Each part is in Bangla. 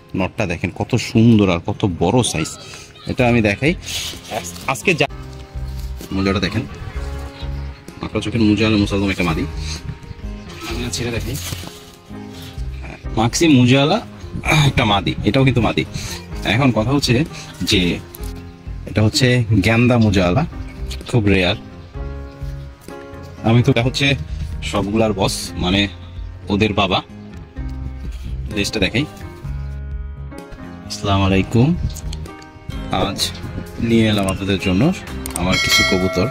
নটটা দেখেন কত সুন্দর আর কত বড় সাইজ। এটা আমি দেখাই আজকে। মুজাটা দেখেন, আপনার চোখের মুজাওয়ালা মুসালদম একটা মাদি। আমি ছেড়ে দেখাই, মাক্সি মুজাওয়ালা একটা মাদি, এটাও কিন্তু মাদি। এখন কথা হচ্ছে যে এটা হচ্ছে গ্যান্দা মুজাওয়ালা, খুব রেয়ার। আমি তো এটা হচ্ছে সবগুলার বস, মানে ওদের বাবা। লেজটা দেখাই। আসসালামু আলাইকুম। আজ নিয়ে এলাম আপনাদের জন্য আমার কিছু কবুতর।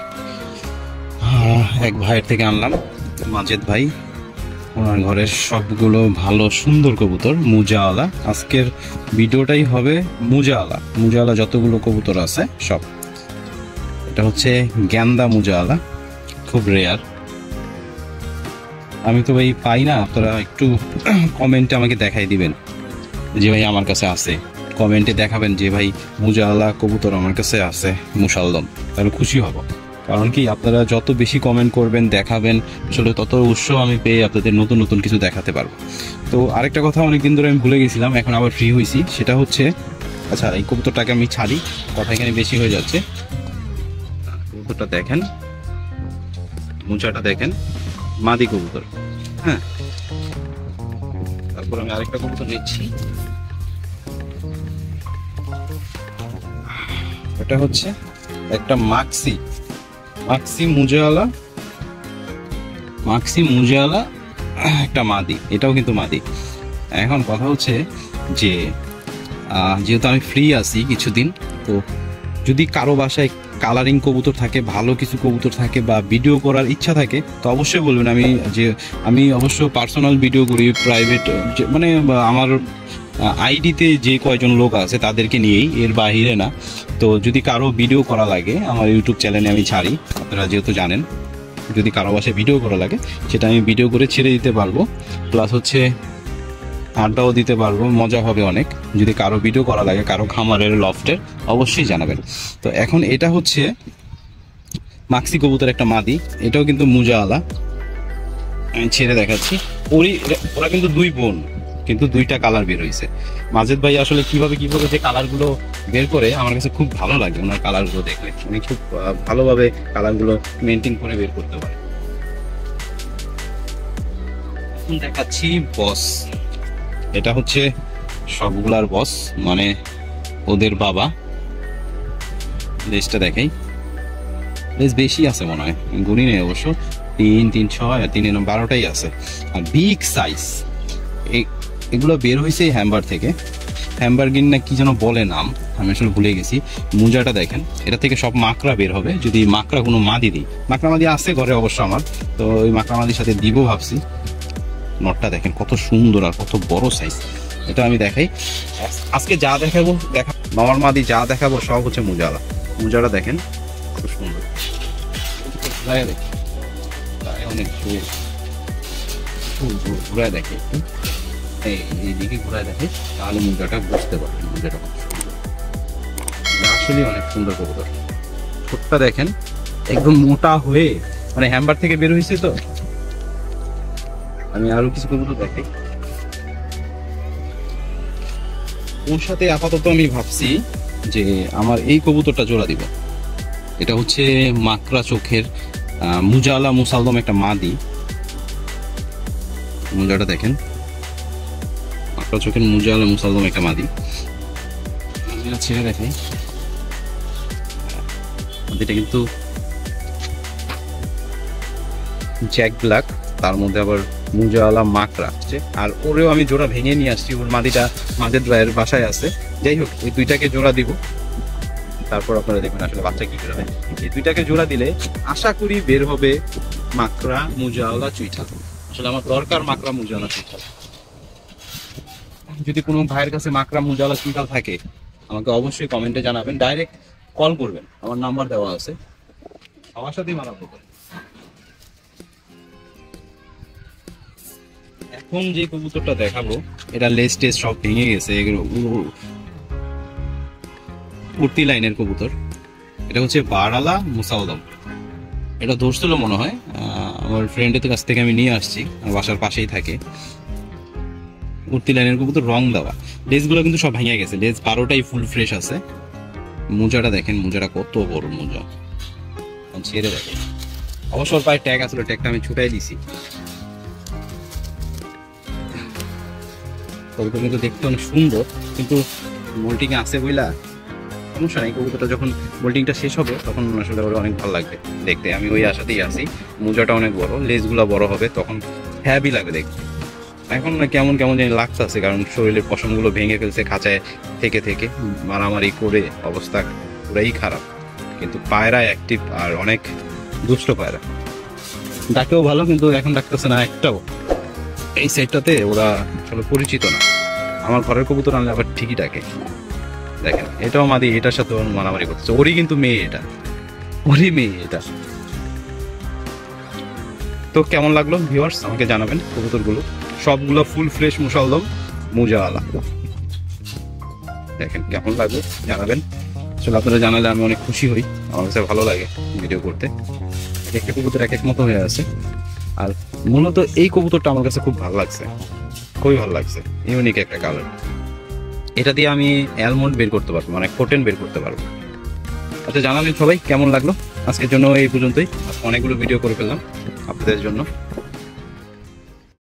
এক ভাইয়ের থেকে আনলাম, মাজেদ ভাই। ওনার ঘরের সবগুলো ভালো সুন্দর কবুতর, মুজাওয়ালা। আজকের ভিডিওটাই হবে মুজাওয়ালা যতগুলো কবুতর আছে সব। এটা হচ্ছে গ্যান্দা মুজাওয়ালা, খুব রেয়ার। আমি তো ভাই পাই না, আপনারা একটু কমেন্টে আমাকে দেখাই দিবেন যে ভাই আমার কাছে আছে। কমেন্টে দেখাবেন যে ভাই মুজাওয়ালা কবুতর আমার কাছে আছে মুসালদম, তাহলে খুশি হব। কারণ কি, আপনারা যত বেশি কমেন্ট করবেন দেখাবেন, আসলে তত উৎসাহ আমি পেয়ে আপনাদের নতুন নতুন কিছু দেখাতে পারবো। তো আরেকটা কথা অনেকদিন ধরে আমি ভুলে গেছিলাম, এখন আবার ফ্রি হয়েছি। সেটা হচ্ছে, আচ্ছা এই কবুতরটাকে আমি ছাড়ি, কথা এখানে বেশি হয়ে যাচ্ছে। কবুতরটা দেখেন, মুচাটা দেখেন, মাদি কবুতর। হ্যাঁ, তারপর আমি আরেকটা কবুতর নিচ্ছি। এটা হচ্ছে একটা মাক্সি মুজাওয়ালা একটা মাদি, এটাও কিন্তু মাদি। এখন কথা হচ্ছে যে যেহেতু আমি ফ্রি আছি কিছুদিন, তো যদি কারো বাসায় কালারিং কবুতর থাকে, ভালো কিছু কবুতর থাকে, বা ভিডিও করার ইচ্ছা থাকে, তো অবশ্যই বলবেন। আমি অবশ্য পার্সোনাল ভিডিও করি, প্রাইভেট, মানে আমার আইডিতে যে কয়জন লোক আছে তাদেরকে নিয়েই, এর বাহিরে না। তো যদি কারো ভিডিও করা লাগে, আমার ইউটিউব চ্যানেলে আমি ছাড়ি, আপনারা যেহেতু জানেন। যদি কারো বাসায় ভিডিও করা লাগে, সেটা আমি ভিডিও করে ছেড়ে দিতে পারবো, প্লাস হচ্ছে আড্ডাও দিতে পারবো, মজা হবে অনেক। যদি কারো ভিডিও করা লাগে, কারো খামারের, লফটের, অবশ্যই জানাবেন। তো এখন এটা হচ্ছে মাক্সি কবুতর একটা মাদি, এটাও কিন্তু মুজাওয়ালা। আমি ছেড়ে দেখাচ্ছি। ওরা কিন্তু দুই বোন, কিন্তু দুইটা কালার বের হয়েছে। মাজেদ ভাই আসলে কিভাবে যে কালারগুলো বের করে, আমার কাছে খুব ভালো লাগে ওনার কালারগুলো দেখলে। উনি খুব ভালোভাবে কালারগুলো মেনটেন করে বের করতে পারে। এখন দেখাচ্ছি বস। এটা হচ্ছে সবগুলার বস, মানে ওদের বাবা। লেজটা দেখাই, লেজ বেশি আছে মনে হয়, গুনি নেই অবশ্য। 3, 3, 6 আর 3, 12টাই আছে। আর বিগ সাইজ। এগুলো বের হয়েছে হ্যাম্বার থেকে, হ্যাম্বারগিন না কি যেন বলে নাম, আমি আসলে ভুলে গেছি। মুজাটা দেখেন, এটা থেকে সব মাকড়া বের হবে। যদি মাকড়া কোনো মাদি দিই, মাকড়া মাদি আছে ঘরে অবশ্য আমার, তো ওই মাকড়া মাদির সাথে দিব ভাবছি। নটটা দেখেন কত সুন্দর আর কত বড় সাইজ। এটা আমি দেখাই আজকে, যা দেখাবো মামার মাদি যা দেখাবো সব হচ্ছে মুজাটা দেখেন কত সুন্দর। অনেক ঘুরায় দেখে, এইদিকে ঘুরায় দেখে, তাহলে মুজাটা বুঝতে পারবেন। মুজাটা আসলে অনেক সুন্দর কবুতর। ঠোঁটটা দেখেন একদম মোটা হয়ে, মানে হ্যাম্বার থেকে বের হয়েছে। তো আমি আরো কিছু কবুতর দেখাই। ওর সাথে আপাতত আমি ভাবছি যে আমার এই কবুতরটা জোড়া দিব। এটা হচ্ছে মাকড়া চোখের মুজাওয়ালা মুসালদম একটা মাদি। মুজাটা দেখেন, মাকড়া চোখের মুজাওয়ালা মুসালদম একটা মাদি। ছেড়ে দেখাই, মাদিটা কিন্তু জ্যাক ব্ল্যাক, তার মধ্যে আবার মুজাওয়ালা মাকড়া আসছে। আর ওরেও আমি জোড়া ভেঙে নিয়ে আসছি, ওর মাদিটা মাজেদ ভাইয়ের বাসায় আছে। যাই হোক, এই দুইটাকে জোড়া দিব, তারপর আপনারা দেখবেন আসলে বাচ্চা কি বের হয়। এই দুইটাকে জোড়া দিলে আশা করি বের হবে মাকড়া মুজাওয়ালা চুইঠাল। আসলে আমার দরকার মাকড়া মুজাওয়ালা চুইঠাল। যদি কোনো ভাইয়ের কাছে মাকড়া মুজাওয়ালা চুইঠাল থাকে, আমাকে অবশ্যই কমেন্টে জানাবেন, ডাইরেক্ট কল করবেন, আমার নাম্বার দেওয়া আছে, আমার সাথেই মানাবো। এখন যে কবুতরটা দেখাবো, এটা লেজ টেজ সব ভেঙে গেছে, এগুলো উঠতি লাইনের কবুতর। এটা হচ্ছে বারালা মুসালদম। এটা ধরছিল মনে হয়, আমার ফ্রেন্ডের কাছ থেকে আমি নিয়ে আসছি, আমার বাসার পাশেই থাকে। উঠতি লাইনের কবুতর, রং দেওয়া। লেজগুলো কিন্তু সব ভেঙে গেছে, লেজ 12টাই ফুল ফ্রেশ আছে। মোজাটা দেখেন, মোজাটা কত বড় মোজা, ছেড়ে দেখেন। অবসর পায়ে ট্যাগ আসলে, ট্যাগটা আমি ছুটাই দিছি। কবুতর কিন্তু দেখতে অনেক সুন্দর, কিন্তু মোল্টিং আছে বুঝলা, সমস্যা নেই। কবুতরটা যখন মোল্টিংটা শেষ হবে তখন আসলে ওরা অনেক ভালো লাগবে দেখতে, আমি ওই আশাতেই আছি। মোজাটা অনেক বড়, লেজগুলো বড় হবে, তখন হ্যাভি লাগবে দেখতে। এখন না কেমন কেমন জানি লাগতেছে, কারণ শরীরের পশমগুলো ভেঙে ফেলছে খাঁচায় থেকে থেকে, মারামারি করে অবস্থা পুরাই খারাপ। কিন্তু পায়রা অ্যাক্টিভ আর অনেক দুষ্ট পায়রা, ডাকেও ভালো, কিন্তু এখন ডাকতেছে না একটাও। এই সাইডটাতে ওরা আসলে পরিচিত না। আমার ঘরের কবুতর আনলে আবার ঠিকই ডাকে। দেখেন এটাও মাদি, এটার সাথে ওর মারামারি করতেছে, ওরই কিন্তু মেয়ে এটা, ওরই মেয়ে এটা। তো কেমন লাগলো ভিউয়ার্স আমাকে জানাবেন। কবুতরগুলো সবগুলো ফুল ফ্রেশ মুসালদম মুজাওয়ালা, দেখেন কেমন লাগলো জানাবেন। আসলে আপনারা জানালে আমি অনেক খুশি হই, আমার কাছে ভালো লাগে ভিডিও করতে। এক একটা কবুতর এক এক মতো হয়ে আছে, আর মূলত এই কবুতরটা আমার কাছে খুব ভালো লাগছে, খুবই ভালো লাগছে, ইউনিক একটা কালার। এটা দিয়ে আমি অ্যালমন্ড বের করতে পারবো, মানে কোটেন বের করতে পারবো। আচ্ছা জানাবেন সবাই কেমন লাগলো। আজকের জন্য এই পর্যন্তই, অনেকগুলো ভিডিও করে ফেললাম আপনাদের জন্য।